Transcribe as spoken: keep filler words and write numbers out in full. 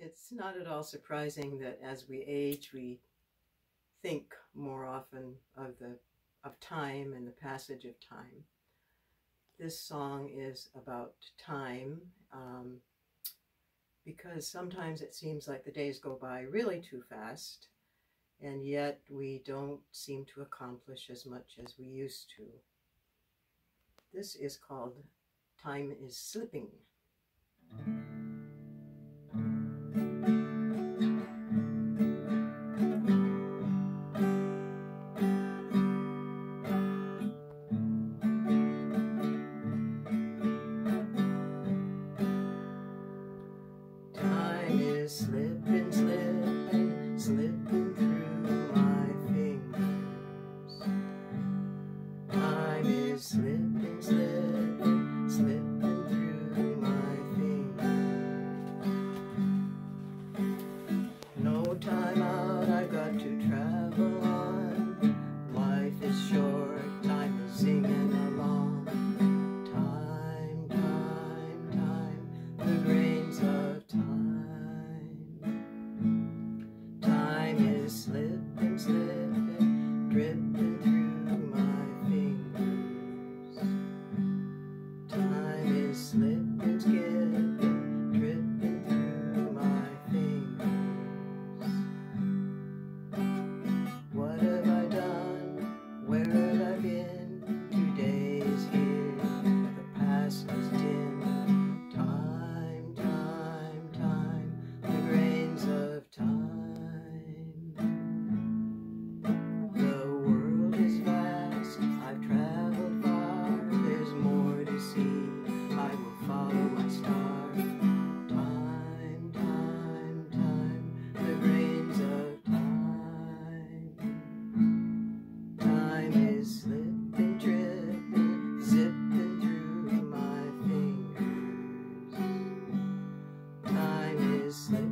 It's not at all surprising that as we age, we think more often of the of time and the passage of time. This song is about time, um, because sometimes it seems like the days go by really too fast, and yet we don't seem to accomplish as much as we used to. This is called Time is Slipping. Time is slipping, slipping, slipping through my fingers. Time is slipping, slipping, slipping through my fingers. No time out, I've got to travel on. Life is short, time is singing along. Time, time, time, the grains of time. Time is slipping, slipping, dripping through my fingers. Time is slipping, skipping, dripping through my fingers. What have I done? Where have I been? Today is here, the past is dim. Time, time, time, the grains of time. The world is vast, I've traveled far, there's more to see, I will follow my star. Time, time, time, the grains of time. Time is slipping, dripping, zipping through my fingers. Time is slipping.